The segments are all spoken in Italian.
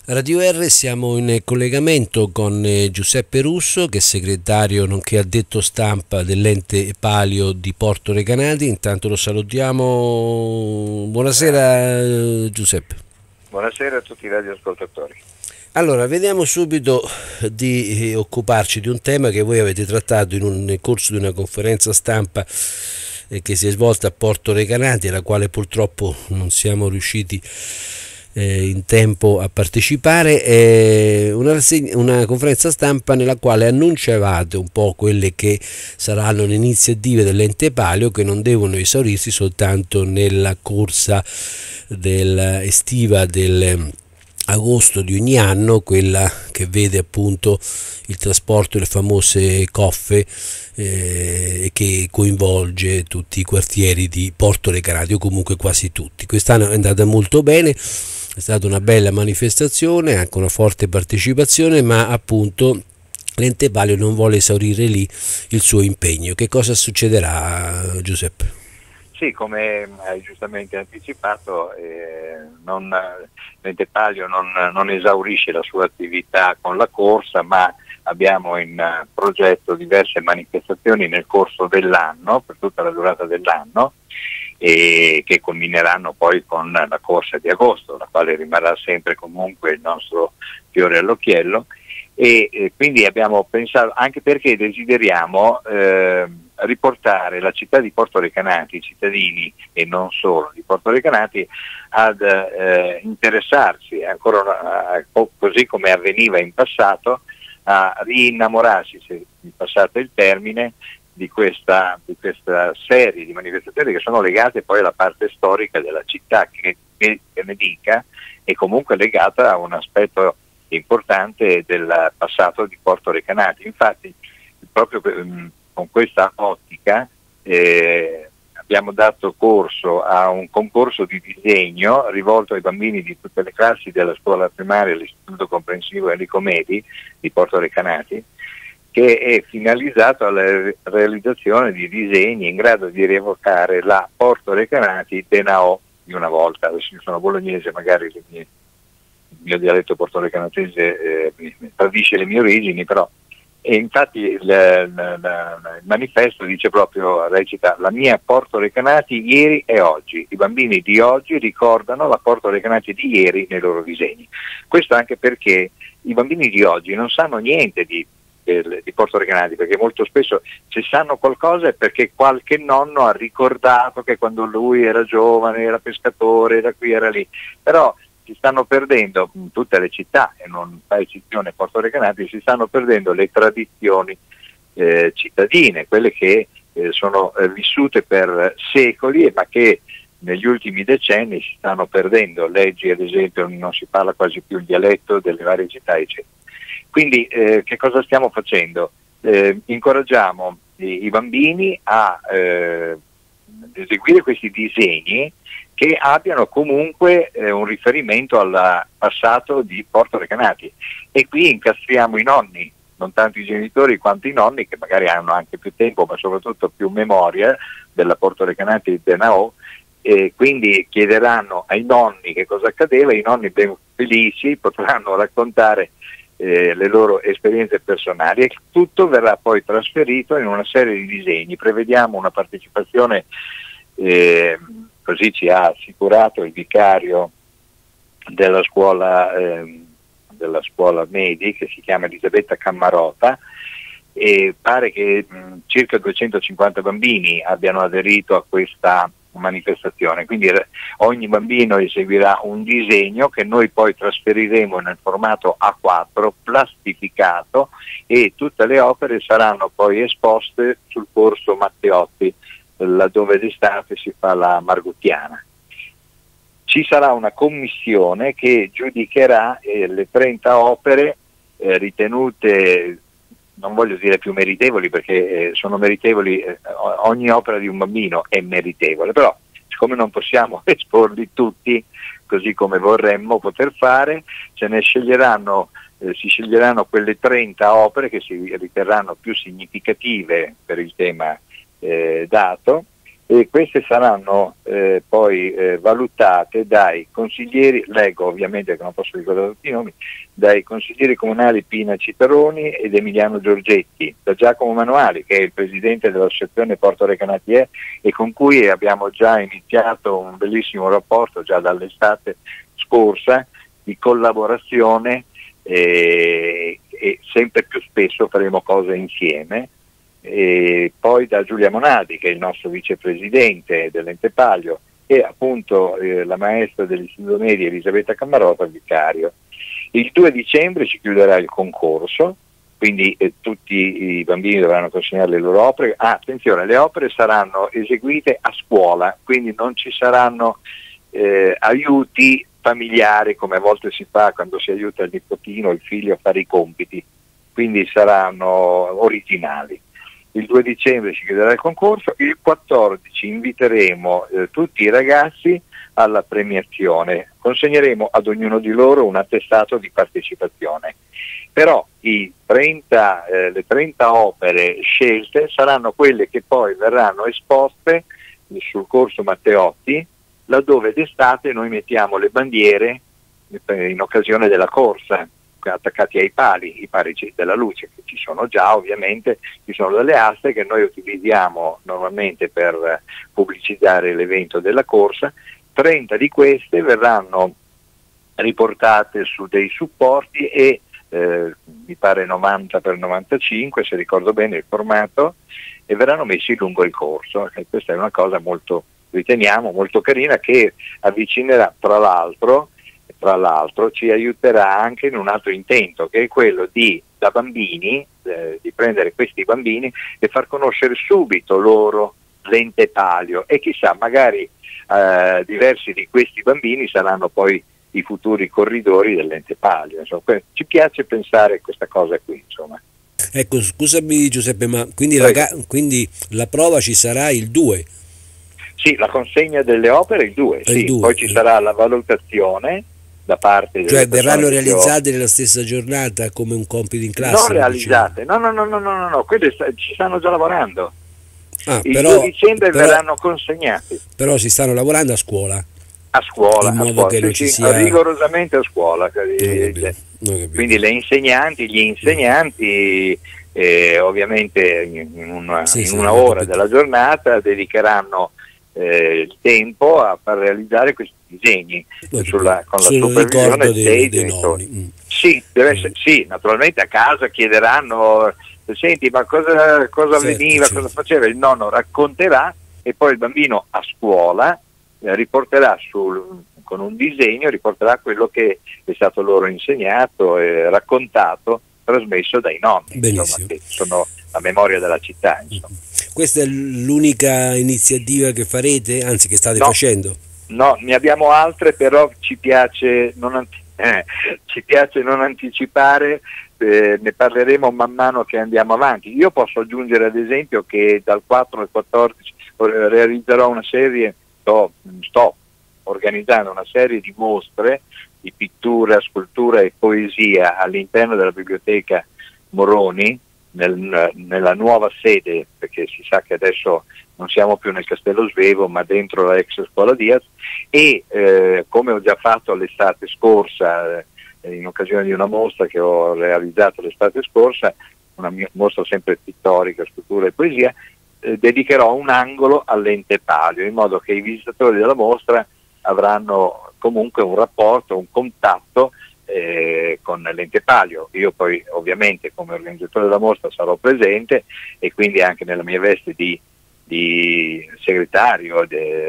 Radio R, siamo in collegamento con Giuseppe Russo, che è segretario nonché addetto stampa dell'ente Palio di Porto Recanati. Intanto lo salutiamo. Buonasera Giuseppe. Buonasera a tutti i radioascoltatori. Allora, vediamo subito di occuparci di un tema che voi avete trattato nel corso di una conferenza stampa che si è svolta a Porto Recanati, alla quale purtroppo non siamo riusciti in tempo a partecipare, una conferenza stampa nella quale annunciavate un po' quelle che saranno le iniziative dell'ente Palio, che non devono esaurirsi soltanto nella corsa estiva del agosto di ogni anno, quella che vede appunto il trasporto delle famose coffe che coinvolge tutti i quartieri di Porto Recanati, o comunque quasi tutti. Quest'anno è andata molto bene, è stata una bella manifestazione, anche una forte partecipazione, ma appunto l'ente Palio non vuole esaurire lì il suo impegno. Che cosa succederà, Giuseppe? Sì, come hai giustamente anticipato, l'ente Palio non esaurisce la sua attività con la corsa, ma abbiamo in progetto diverse manifestazioni nel corso dell'anno, per tutta la durata dell'anno, e che culmineranno poi con la corsa di agosto, la quale rimarrà sempre comunque il nostro fiore all'occhiello, e quindi abbiamo pensato, anche perché desideriamo riportare la città di Porto Recanati, i cittadini e non solo di Porto Recanati, ad interessarsi ancora così come avveniva in passato, a rinnamorarsi, se in passato è il termine, di questa serie di manifestazioni che sono legate poi alla parte storica della città, che ne dica, è comunque legata a un aspetto importante del passato di Porto Recanati. Infatti, proprio con questa ottica abbiamo dato corso a un concorso di disegno rivolto ai bambini di tutte le classi della scuola primaria, l'Istituto Comprensivo Enrico Medi di Porto Recanati, che è finalizzato alla realizzazione di disegni in grado di rievocare la Porto Recanati Denao di una volta. Adesso io sono bolognese, magari il mio dialetto portorecanatese tradisce le mie origini, però. E infatti il manifesto dice proprio, recita: la mia Porto Recanati ieri e oggi. I bambini di oggi ricordano la Porto Recanati di ieri nei loro disegni. Questo anche perché i bambini di oggi non sanno niente di Porto Recanati, perché molto spesso, se sanno qualcosa, è perché qualche nonno ha ricordato che quando lui era giovane era pescatore, era qui, era lì. Però si stanno perdendo in tutte le città, e non fa eccezione Porto Recanati, si stanno perdendo le tradizioni cittadine, quelle che sono vissute per secoli, ma che negli ultimi decenni si stanno perdendo. Leggi, ad esempio, non si parla quasi più il dialetto delle varie città, eccetera. Quindi che cosa stiamo facendo? Incoraggiamo i bambini a eseguire questi disegni che abbiano comunque un riferimento al passato di Porto Recanati, e qui incastriamo i nonni, non tanto i genitori quanto i nonni, che magari hanno anche più tempo ma soprattutto più memoria della Porto Recanati di Denao, e quindi chiederanno ai nonni che cosa accadeva. I nonni ben felici potranno raccontare le loro esperienze personali, e tutto verrà poi trasferito in una serie di disegni. Prevediamo una partecipazione, così ci ha assicurato il vicario della scuola Medi, che si chiama Elisabetta Cammarota, e pare che circa 250 bambini abbiano aderito a questa manifestazione. Quindi ogni bambino eseguirà un disegno che noi poi trasferiremo nel formato A4 plastificato, e tutte le opere saranno poi esposte sul corso Matteotti, laddove d'estate si fa la Margottiana. Ci sarà una commissione che giudicherà le 30 opere ritenute, non voglio dire più meritevoli, perché sono meritevoli, ogni opera di un bambino è meritevole, però siccome non possiamo esporli tutti così come vorremmo poter fare, si sceglieranno quelle 30 opere che si riterranno più significative per il tema dato, e queste saranno poi valutate dai consiglieri, leggo ovviamente che non posso ricordare tutti i nomi, dai consiglieri comunali Pina Citaroni ed Emiliano Giorgetti, da Giacomo Manuali, che è il presidente dell'associazione Porto Recanati e con cui abbiamo già iniziato un bellissimo rapporto già dall'estate scorsa di collaborazione, e sempre più spesso faremo cose insieme. E poi da Giulia Monadi, che è il nostro vicepresidente dell'Ente Palio, e appunto la maestra dell'Istituto Medio Elisabetta Cammarota, vicario. Il 2 dicembre si chiuderà il concorso, quindi tutti i bambini dovranno consegnare le loro opere. Attenzione, le opere saranno eseguite a scuola, quindi non ci saranno aiuti familiari come a volte si fa quando si aiuta il nipotino o il figlio a fare i compiti, quindi saranno originali. Il 2 dicembre si chiuderà il concorso, il 14 inviteremo tutti i ragazzi alla premiazione, consegneremo ad ognuno di loro un attestato di partecipazione, però le 30 opere scelte saranno quelle che poi verranno esposte sul corso Matteotti, laddove d'estate noi mettiamo le bandiere in occasione della corsa, attaccati ai pali, i pali della luce che ci sono già, ovviamente ci sono delle aste che noi utilizziamo normalmente per pubblicizzare l'evento della corsa. 30 di queste verranno riportate su dei supporti e mi pare 90x95 se ricordo bene il formato, e verranno messi lungo il corso, e questa è una cosa molto, riteniamo, molto carina, che avvicinerà tra l'altro ci aiuterà anche in un altro intento, che è quello di, da bambini, di prendere questi bambini e far conoscere subito loro l'Ente Palio, e chissà, magari diversi di questi bambini saranno poi i futuri corridori dell'Ente Palio. Insomma, ci piace pensare a questa cosa qui, insomma. Ecco, scusami Giuseppe, ma quindi, quindi la prova ci sarà il 2? Sì, la consegna delle opere il 2, sì. 2. Poi ci sarà la valutazione da parte delle Cioè verranno realizzate nella stessa giornata come un compito in classe? Non realizzate, no, quelle ci stanno già lavorando. Il però, 2 dicembre verranno consegnati. Però si stanno lavorando a scuola? A scuola, in modo che non ci sia... rigorosamente a scuola. Quindi le insegnanti, gli insegnanti ovviamente in una ora della giornata dedicheranno il tempo a far realizzare questi disegni con la supervisione dei genitori. Sì, deve essere, sì, naturalmente a casa chiederanno, senti, ma cosa veniva, cosa faceva? Il nonno racconterà, e poi il bambino a scuola riporterà con un disegno, riporterà quello che è stato loro insegnato, raccontato, trasmesso dai nonni, insomma, che sono la memoria della città, insomma. Questa è l'unica iniziativa che farete, anzi che state facendo? No, ne abbiamo altre, però ci piace non anticipare, ne parleremo man mano che andiamo avanti. Io posso aggiungere ad esempio che dal 4 al 14 realizzerò una serie, sto organizzando una serie di mostre di pittura, scultura e poesia all'interno della biblioteca Moroni, nella nuova sede, perché si sa che adesso non siamo più nel Castello Svevo ma dentro la ex Scuola Diaz, e come ho già fatto l'estate scorsa in occasione di una mostra che ho realizzato l'estate scorsa, una mostra sempre pittorica, scultura e poesia, dedicherò un angolo all'Ente Palio, in modo che i visitatori della mostra avranno comunque un rapporto, un contatto con l'Ente Palio. Io poi ovviamente come organizzatore della mostra sarò presente, e quindi anche nella mia veste di segretario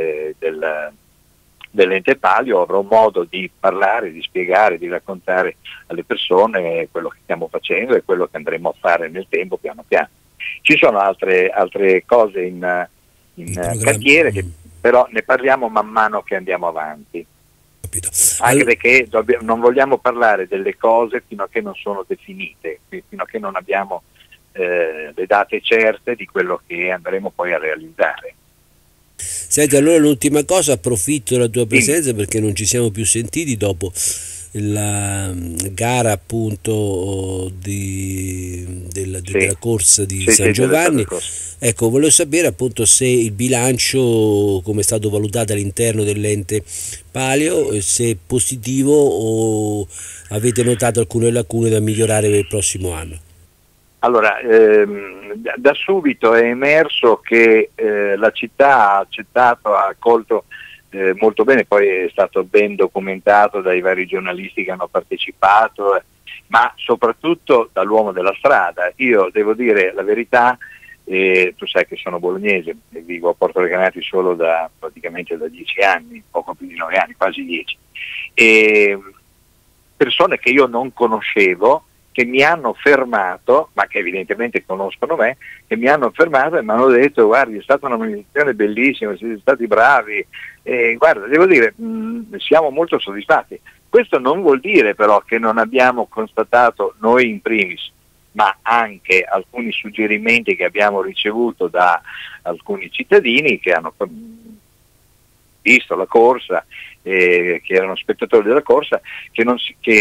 dell'Ente Palio avrò modo di parlare, di spiegare, di raccontare alle persone quello che stiamo facendo e quello che andremo a fare nel tempo, piano piano. Ci sono altre cose in cantiere, che però ne parliamo man mano che andiamo avanti. Anche perché non vogliamo parlare delle cose fino a che non sono definite, fino a che non abbiamo le date certe di quello che andremo poi a realizzare. Senti, allora l'ultima cosa, approfitto della tua presenza perché non ci siamo più sentiti dopo la gara appunto della corsa di San Giovanni. Ecco, volevo sapere appunto se il bilancio, come è stato valutato all'interno dell'ente Palio, se è positivo o avete notato alcune lacune da migliorare per il prossimo anno. Allora, da subito è emerso che la città ha accettato, ha accolto molto bene, poi è stato ben documentato dai vari giornalisti che hanno partecipato, ma soprattutto dall'uomo della strada. Io devo dire la verità, tu sai che sono bolognese, vivo a Porto Recanati solo praticamente da 10 anni, poco più di 9 anni, quasi 10, e persone che io non conoscevo, che mi hanno fermato, ma che evidentemente conoscono me, che mi hanno fermato e mi hanno detto: guardi, è stata una manifestazione bellissima, siete stati bravi, guarda, devo dire, siamo molto soddisfatti. Questo non vuol dire però che non abbiamo constatato noi in primis, ma anche alcuni suggerimenti che abbiamo ricevuto da alcuni cittadini che hanno visto la corsa, che erano spettatori della corsa, che non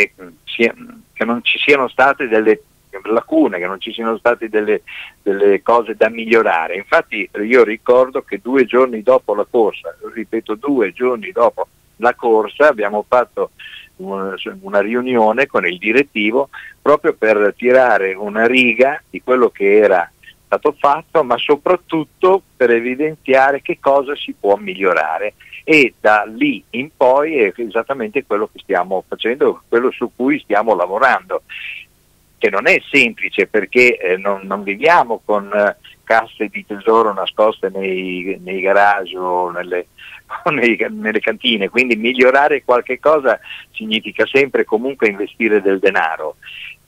ci siano state delle lacune, che non ci siano state delle cose da migliorare. Infatti io ricordo che 2 giorni dopo la corsa, ripeto 2 giorni dopo la corsa, abbiamo fatto una riunione con il direttivo proprio per tirare una riga di quello che era stato fatto, ma soprattutto per evidenziare che cosa si può migliorare, e da lì in poi è esattamente quello che stiamo facendo, quello su cui stiamo lavorando, che non è semplice perché non viviamo con casse di tesoro nascoste nei garage o nelle cantine, quindi migliorare qualche cosa significa sempre comunque investire del denaro.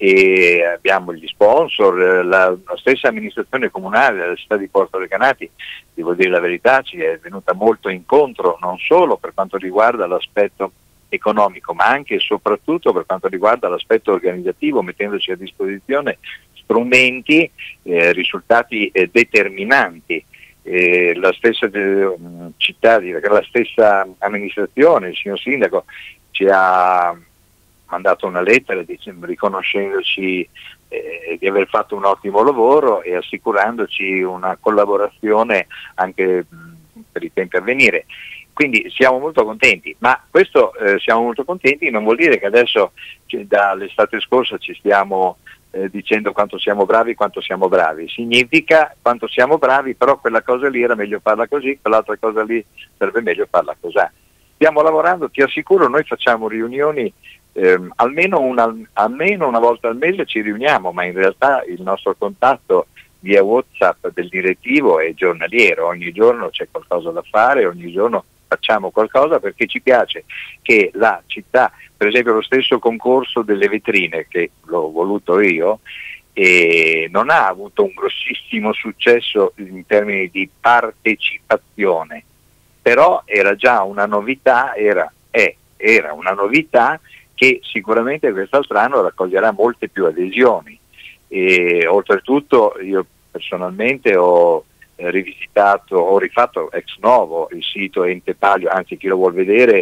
E abbiamo gli sponsor, la stessa amministrazione comunale della città di Porto Recanati, devo dire la verità, ci è venuta molto incontro, non solo per quanto riguarda l'aspetto economico, ma anche e soprattutto per quanto riguarda l'aspetto organizzativo, mettendoci a disposizione strumenti, risultati determinanti. La stessa città, la stessa amministrazione, il signor sindaco ci ha mandato una lettera riconoscendoci di aver fatto un ottimo lavoro e assicurandoci una collaborazione anche per i tempi a venire. Quindi siamo molto contenti, ma questo siamo molto contenti non vuol dire che adesso dall'estate scorsa ci stiamo dicendo quanto siamo bravi, significa quanto siamo bravi, però quella cosa lì era meglio farla così, quell'altra cosa lì sarebbe meglio farla così. Stiamo lavorando, ti assicuro, noi facciamo riunioni almeno una volta al mese ci riuniamo, ma in realtà il nostro contatto via WhatsApp del direttivo è giornaliero, ogni giorno c'è qualcosa da fare, ogni giorno facciamo qualcosa perché ci piace che la città, per esempio lo stesso concorso delle vetrine che l'ho voluto io, non ha avuto un grossissimo successo in termini di partecipazione, però era già una novità, era una novità che sicuramente quest'altro anno raccoglierà molte più adesioni. E oltretutto io personalmente ho rifatto ex novo il sito Ente Palio, anzi chi lo vuol vedere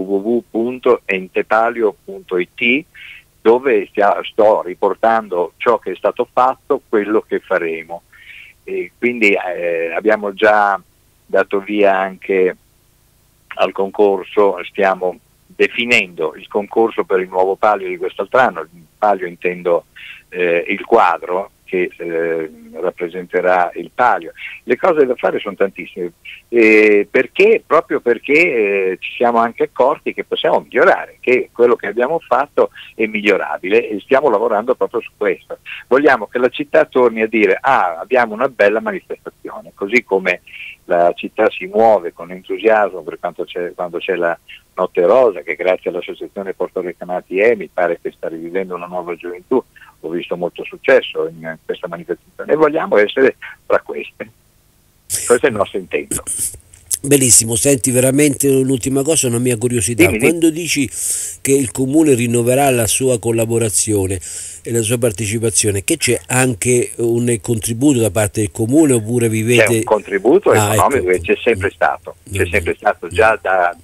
www.entepalio.it, dove sto riportando ciò che è stato fatto, quello che faremo, e quindi abbiamo già dato via anche al concorso, stiamo definendo il concorso per il nuovo palio di quest'altro anno. Il palio intendo il quadro che rappresenterà il palio. Le cose da fare sono tantissime, proprio perché ci siamo anche accorti che possiamo migliorare, che quello che abbiamo fatto è migliorabile e stiamo lavorando proprio su questo. Vogliamo che la città torni a dire: ah, abbiamo una bella manifestazione, così come la città si muove con entusiasmo per quando c'è la Notte Rosa, che grazie all'associazione Porto Recanati mi pare che sta rivivendo una nuova gioventù. Ho visto molto successo in questa manifestazione e vogliamo essere tra queste. Questo è il nostro intento. Benissimo, senti, veramente l'ultima cosa, una mia curiosità, Dimmi, quando dici che il comune rinnoverà la sua collaborazione e la sua partecipazione, che c'è anche un contributo da parte del comune oppure c'è un vivete... contributo Ah, economico ecco, che c'è sempre stato, già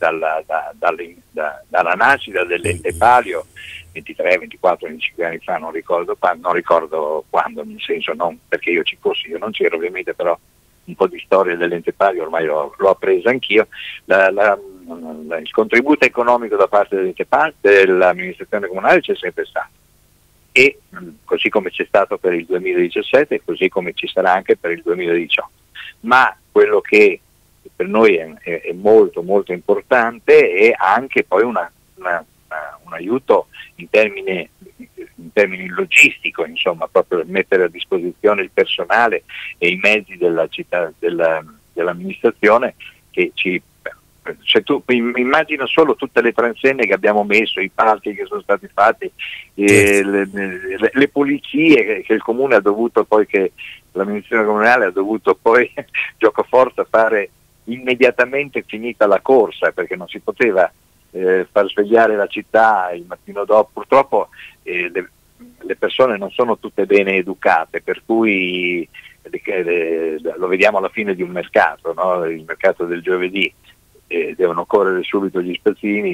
dalla nascita dell'ente Palio 23, 24, 25 anni fa, non ricordo quando, nel senso non perché io ci fossi, io non c'ero ovviamente, però un po' di storia dell'ente Palio ormai l'ho appresa anch'io. Il contributo economico da parte dell'ente Palio, dell'amministrazione comunale c'è sempre stato, e così come c'è stato per il 2017 e così come ci sarà anche per il 2018. Ma quello che per noi è molto molto importante è anche poi un aiuto in termini logistico, insomma, proprio mettere a disposizione il personale e i mezzi della città, dell'amministrazione che ci... Cioè, tu immagina solo tutte le transenne che abbiamo messo, i palchi che sono stati fatti, le pulizie che il comune ha dovuto poi, che l'amministrazione comunale ha dovuto poi giocoforza fare immediatamente finita la corsa, perché non si poteva far svegliare la città il mattino dopo. Purtroppo le persone non sono tutte bene educate, per cui lo vediamo alla fine di un mercato, no? Il mercato del giovedì. Devono correre subito gli spazzini,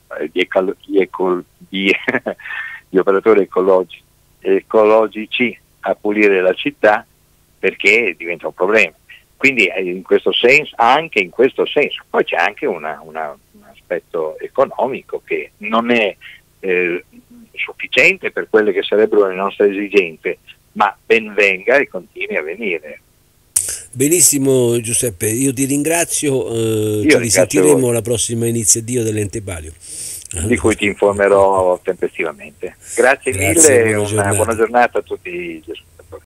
gli operatori ecologici a pulire la città, perché diventa un problema. Quindi in questo senso, anche in questo senso, poi c'è anche un aspetto economico che non è sufficiente per quelle che sarebbero le nostre esigenze, ma ben venga e continui a venire. Benissimo Giuseppe, io ti ringrazio, ci risentiremo alla prossima iniziativa dell'ente Palio. Di cui ti informerò tempestivamente. Grazie mille e una buona giornata a tutti.